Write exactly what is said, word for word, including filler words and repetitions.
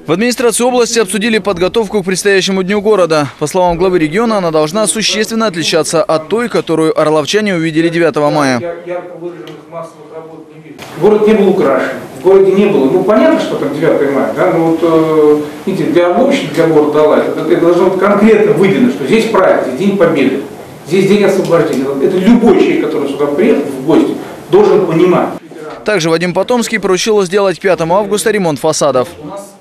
В администрации области обсудили подготовку к предстоящему дню города. По словам главы региона, она должна существенно отличаться от той, которую орловчане увидели девятого мая. Город не был украшен, в городе не было. Ну понятно, что там девятое мая, да, но вот э, видите, для Орловщины, для города Алай, это, это должно быть конкретно выделено, что здесь праздник, здесь День Победы, здесь День освобождения. Это любой человек, который сюда приехал в гости, должен понимать. Также Вадим Потомский поручил сделать к пятому августа ремонт фасадов. У нас